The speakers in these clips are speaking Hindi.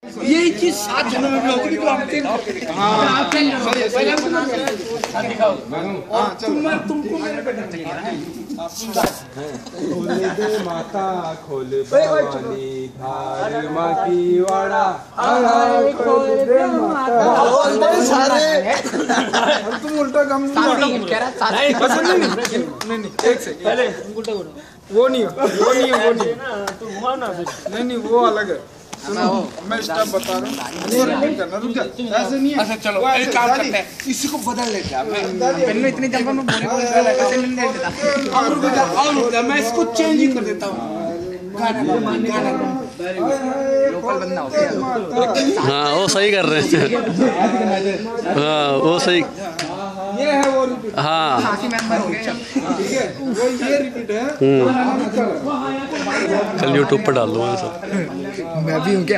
यही चीज 7 जन्म में भी होगी तो आप तुमको मेरे पे डर खोल दे माता खोल भवानी धार माँ की वाड़ा खोल दे माता सारे तुम उल्टा काम नहीं एक सेकंड पहले वो नहीं नहीं वो अलग है। मैं स्टेप बता रहा हूँ ऐसे नहीं है। अच्छा चलो एक काम करते हैं इसी को बदल लेते हैं पहले इतनी जल्दी में बोले को ऐसे नहीं देता और मैं इसको चेंज ही कर देता हूँ गाना लोकल बंदा हो गया। हाँ वो सही कर रहे हैं। हाँ वो सही ये है वो रिपीट। हाँ मेंबर हो गए ठीक है वो ये रिपीट है। चल यूट्यूब पर डाल दो सब। मैं भी हूँ क्या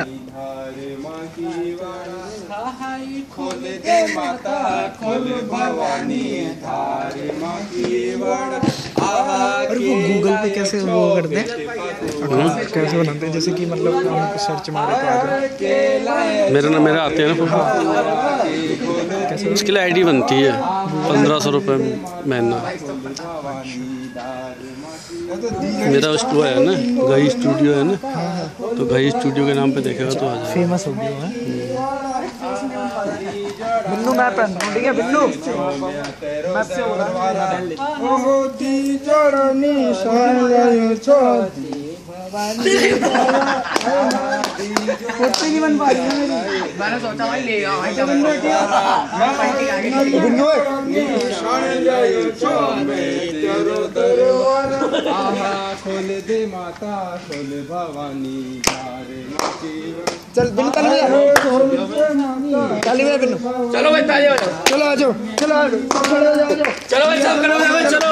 खोल दे माता खोल भवानी धार माँ की वाड़ा। और वो गूगल पे कैसे वो करते हैं कैसे बनाते हैं जैसे कि मतलब सर्च मारे तो आ जाए मेरा आते हैं ना उसके लिए आईडी बनती है 1500 रुपये महीना। मेरा वो है ना घई स्टूडियो है ना तो घई स्टूडियो के नाम पे देखेगा तो आ जाएगा। फेमस हो गया है बिन्नू मैं पहन रहा हूँ ठीक है बिन्नू मैं से हो रहा नहीं बन पा रही है मैंने सोचा भाई ले आओ खोल दे माता खोल भवानी चल बिन्नू ताली बजा ताली बजा बिन्नू चलो भाई ताली बजाओ चलो आ जाओ चलो आ जाओ चलो भाई सब करो चलो